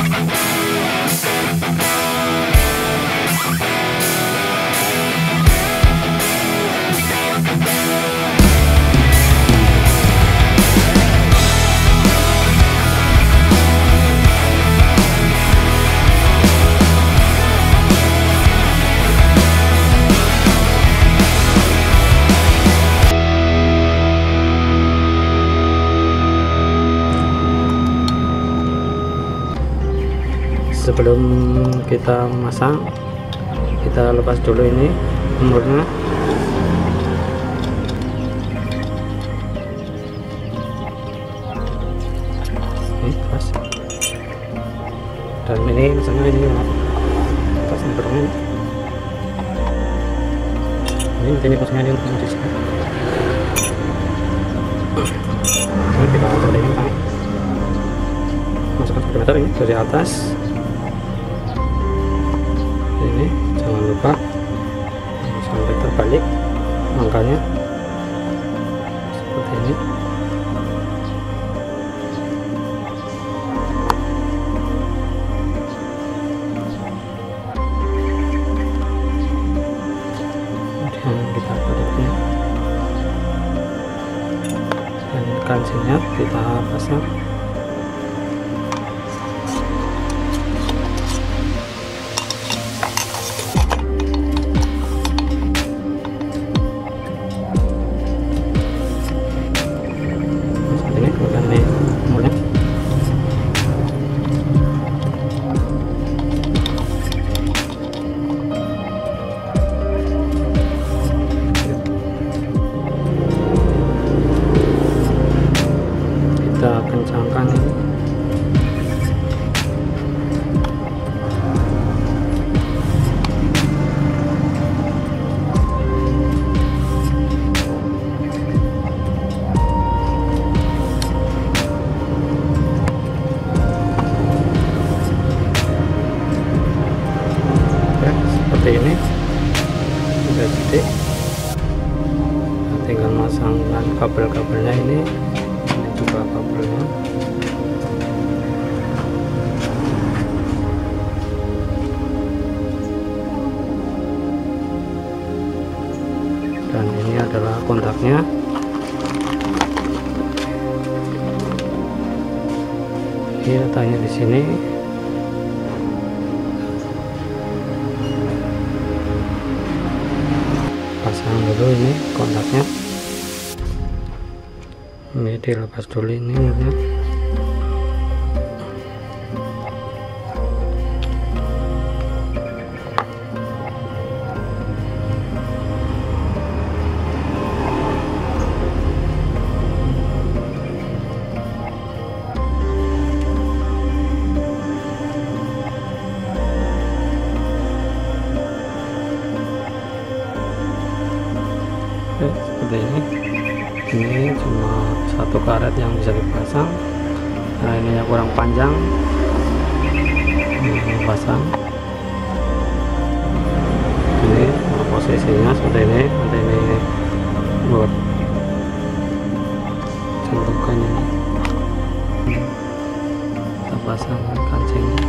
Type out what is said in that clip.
Sebelum kita masang, kita lepas dulu ini umurnya. Ini pas. Dan ini misalnya ini pas umurnya. Ini pasnya ini untuk di sini. Ini kita atur ini kan. Masukkan speedometer ini dari atas. Ini jangan lupa sampai terbalik angkanya seperti ini. Kemudian kita baliknya dan kancingnya kita pasang. Kita kencangkan ini. Oke, seperti ini sudah jadi. Tinggal masangkan kabel-kabelnya ini juga kabelnya. Dan ini adalah kontaknya. Ini letaknya di sini. Pasang dulu ini kontaknya. Ini dilepas dulu ini ya. Oke, seperti ini cuma satu karet yang bisa dipasang. Nah, ini yang kurang panjang, ini pasang. Ini posisinya seperti ini. Nanti ini buat contohkan ini, kita pasang kancingnya.